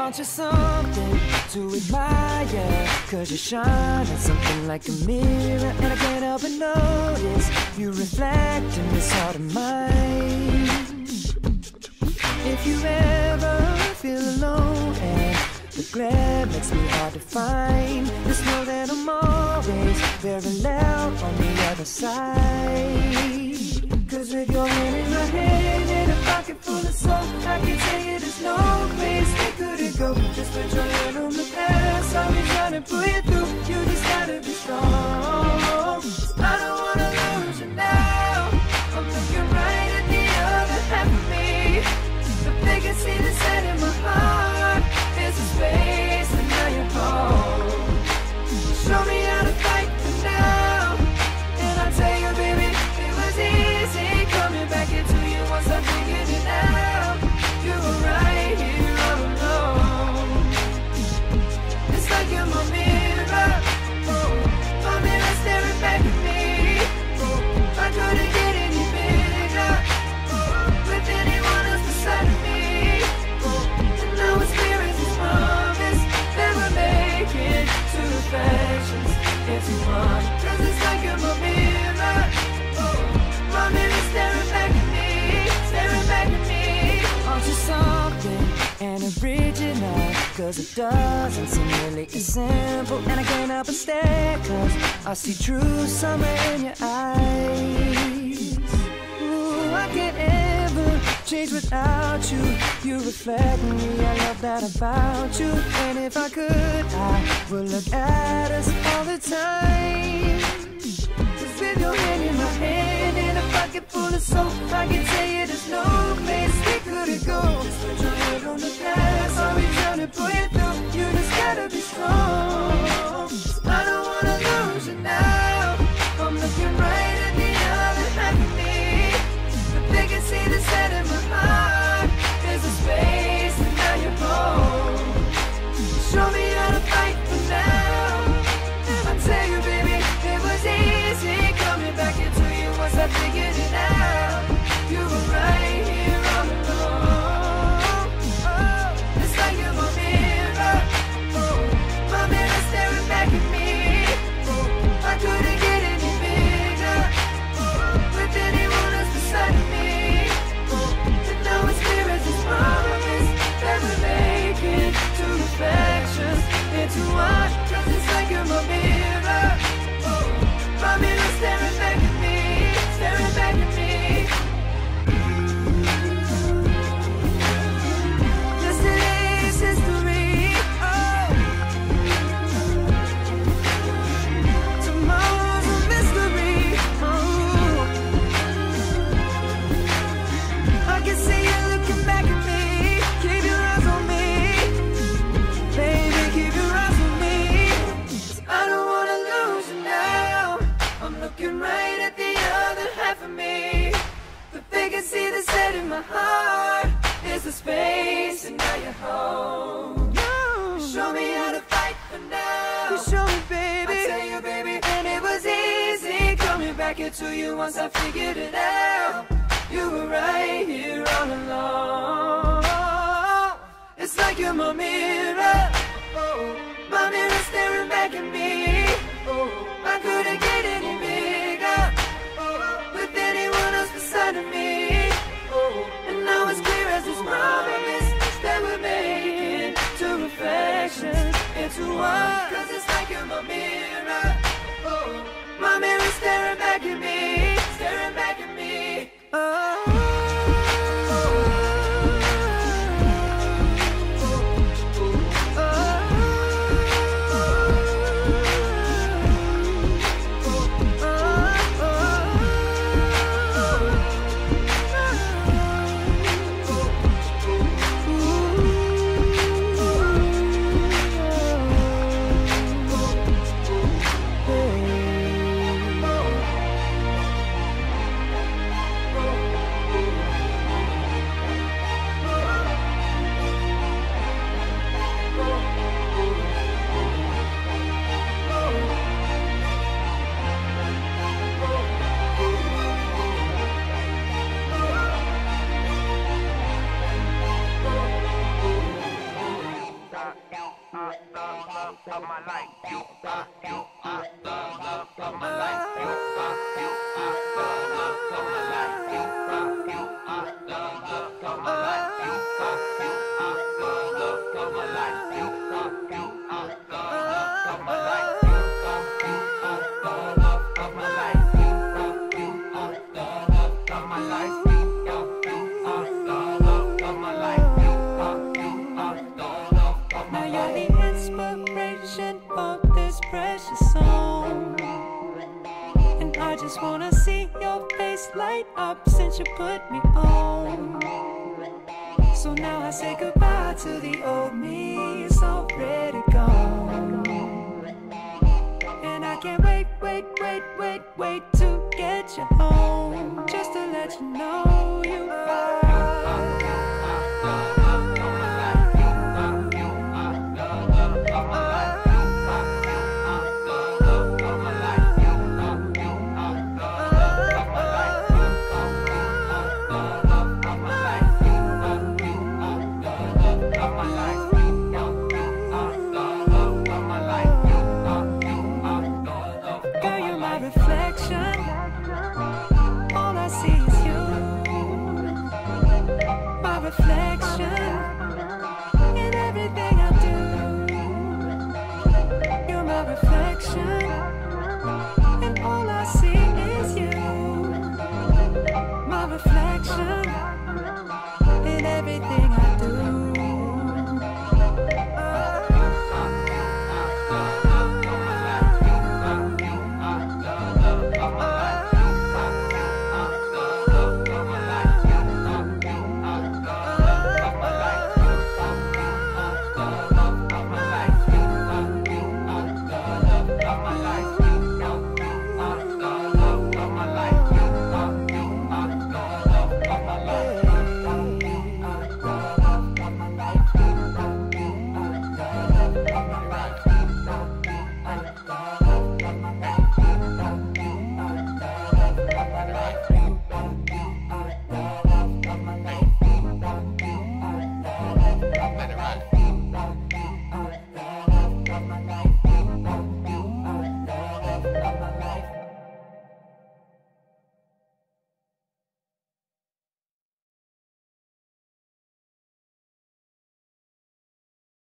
Aren't you something to admire? Cause you shine at something like a mirror, and I can't help but notice you reflect in this heart of mine. If you ever feel alone and the glare makes me hard to find, just know that I'm always very loud on the other side. Cause with your hand in my hand and a pocket full of soul, I can tell you there's no place we couldn't go. Just put your hand on the past, I'll be trying to pull you through. You just gotta be strong. I don't wanna lose you now. I'm looking right at the other half of me. The biggest see the set in my heart is a space, and now you're home. Show me how to fight for now, and I'll tell you, baby, it was easy coming back into you once I figured it out. You were right here all alone. It's like you're my mirror, my mirror staring back at me. I couldn't get any bigger with anyone else beside me. And now it's clear as this promise that we're making two reflections into one. Cause it's like you're my mirror, my mirror staring back at me, staring back at me. Aren't you something and original? Cause it doesn't seem really as simple, and I can't help but stare, cause I see true summer in your eyes. Ooh, I can't ever change without you. You reflect me, I love that about you. And if I could, I would look at us all the time. Cause with your hand in my hand and a pocket full of soap, I can tell you there's no place we couldn't go. Just put your head on the past, I'll be trying to pull you through. You just gotta be strong. I don't wanna lose you now. I'm looking right at the other half of me. The biggest see the set in my heart is a space, and now you're home. Show me how to fight for now, and I tell you, baby, it was easy coming back into you once I figured it out. You were right here all along. Oh, it's like you're my mirror, my mirror staring back at me. I couldn't get any bigger with anyone else beside me. And now it's clear as this promise that we're making two reflections into one. Cause it's like you're my mirror, my mirror staring back at me, staring back at me. Yesterday's history, oh. Tomorrow's a mystery, oh. I can see you looking back at me. Keep your eyes on me, baby, keep your eyes on me. I don't wanna lose you now. I'm looking right at the other half of me. The vacancy that's set in my heart is the space, and now you're home. You show me how to fight for now. You show me, baby. I tell you, baby, and it was easy coming back into you once I figured it out. You were right here all along. It's like you're my mirror, my mirror staring back at me. I couldn't get any bigger with anyone else beside of me. And now it's clear as this promise that we're making two reflections into one. Cause it's like you're my mirror, my mirror staring back at me, staring back at me. just wanna see your face light up since you put me on. So now I say goodbye to the old me, it's already gone. And I can't wait to get you home, just to let you know you are. Reflection, all I see is you. My reflection in everything I do. You're my reflection.